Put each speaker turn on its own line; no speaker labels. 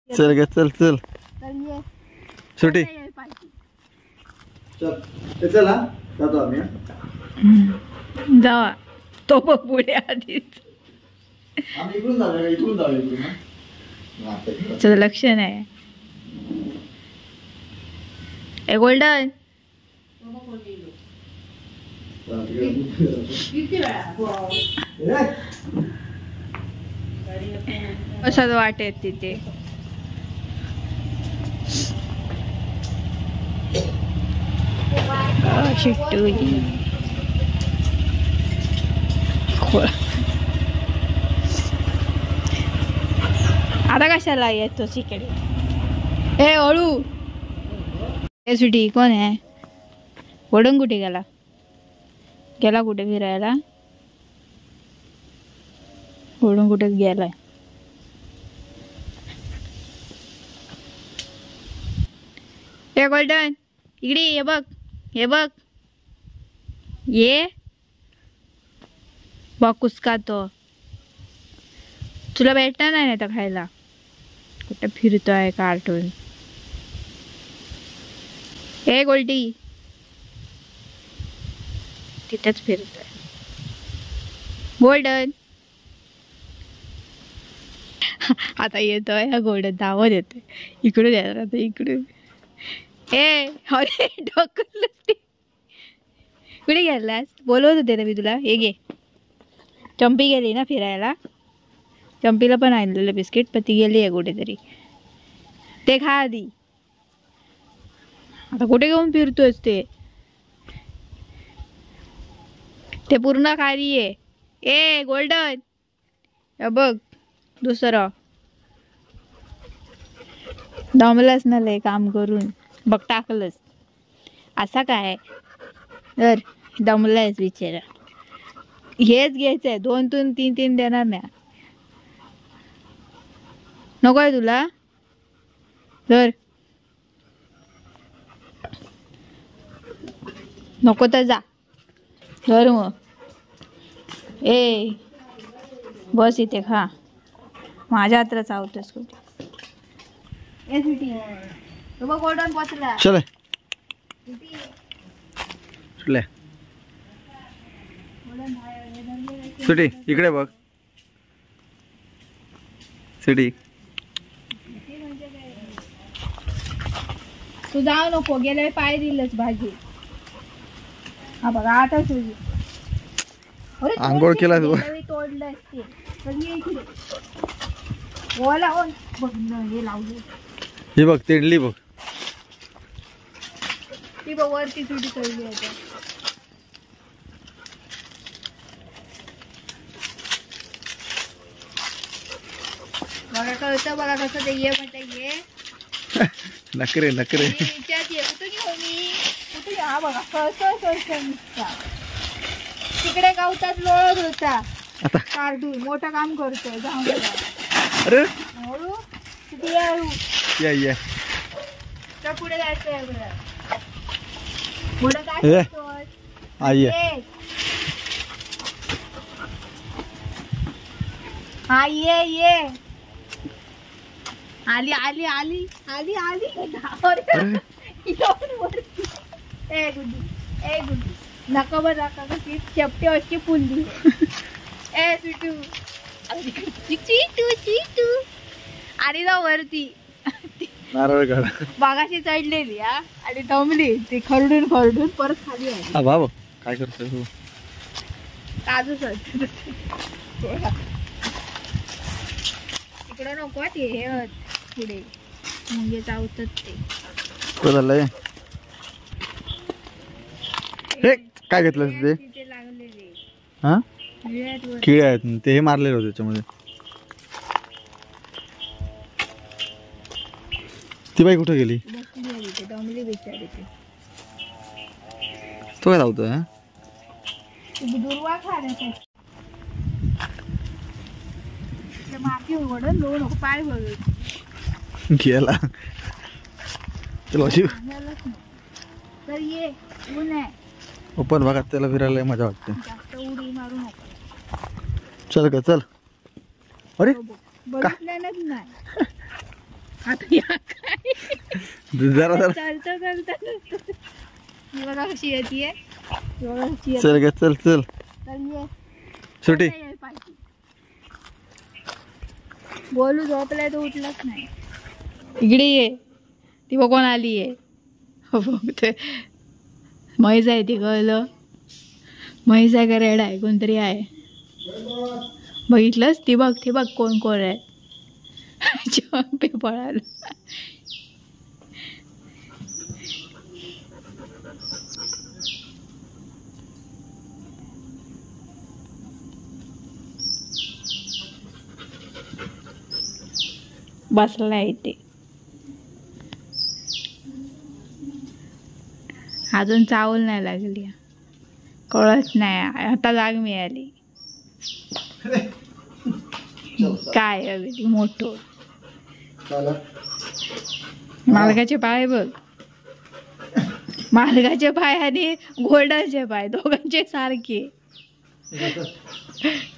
चल ग चल चल सुटी चला जातो आम्ही
जावा तो पुढे आधीच
इकडून जाऊया
तुझं लक्ष नाही ए गोल्डन असं वाटेत तिथे शिट्टूजी आता कशाला येतो इकडे ए हळू ए सुटी कोण आहे वडून कुठे गेला गेला कुठे फिरायला वडून कुठे गेलाय ए गोल्डन इकडे ये बघ ये बॉक्स का तो तुला भेटणार नाही तर खायला कुठे फिरतोय कार्टून ए गोल्डी तिथेच फिरतोय गोल्डन आता येतोय हा गोल्डन धावत येतोय इकडून येणार आता इकडून ए अरे ढकललं कुठे गेलास बोलवत होते ना मी तुला हे घे चंपी गेली ना फिरायला चंपीला पण आणलेलं बिस्किट पण ती गेली आहे कुठेतरी ते खा आधी आता कुठे घेऊन फिरतोयस ते पूर्ण खाली आहे ए गोल्डन बघ दुसरं दमलंच ना लय काम करून बघ टाकलंच असा काय तर दमलायच बिचारा हेच घ्यायचंय 2 3 3 देणार नाही नको आहे तुला तर नको तर जा धर मग ए बस इथे खा माझ्या हातात चावतोस कुठे ए सुटी तो बघ गोल्डन पोचला
चले चले सुटी इकडे बघ सुटी
तू जाऊ नको गेल्या पाय दिलंच भाजी हा बघा आता तुझी
आंघोळ केला तू
तोडलं असते पण ये इकडे बोला बघ हे लावलं
ही बघ तेडली बघ
ती बघ वरती तुझी चढली आहे बघा कळतं बघा कसं ते ये म्हणतं ये
नकरे नकरे
हा बघा कसं तिकडे गावतात लोळत होता कार्टून मोठं काम करतोय जाऊन
अरे
हळू किती हळू
या
तर पुढे जायचंय पुढे काय हा ये आली आली आली आली आली ए गुड्डी नका बरं नका कशी चपटी अशी फुलली ए चिटू चिटू चिटू आली जाऊ वरती
नारळ काढ
बागाशी चढलेली आणि दमली ती खरडून परत खाली आली
बाबा काय करतोय तू
काजू इकडं नको ते हे पुढे मुंगे चावतात ते
काय झालंय हे काय घेतलं ते
लागलेले
हा किडे आहेत ते हे मारलेले होते त्याच्यामध्ये ती बाई कुठे गेली
दमली बिचारी
तो काय धावतोय
दुर्वा खाण्यासाठी माती उघडून लो नको पाय बघ
गेला चलो
तर ये ऊन आहे
ओपन भागात त्याला फिरायला मजा वाटते
जास्त उडी मारू नको
चल का चल अरे
बघितल्यानंच नाही आता या काय
जरा जरा
चालता चालता ही बघा कशी येते बघा कशी येते.
चल ग चल चल
चल ये.
सुटी
आता ये पाठी. बोलू झोपलाय तो उठलाच नाही. इकडे ये ती बघून आली आहे. हो बघते म्हैस आहे ती कळलं. म्हैस आहे का रेड आहे कोणतरी आहे बघितलंस ती बघ कोण कोण आहे. चंपे पळालं. बसला इथे अजून चावल नाही लागली कळत नाही आता जाग मिळाली. काय अगदी मोठं मालकाचे पाय बघ. मालकाचे पाय आणि घोडाचे पाय दोघांचे सारखे.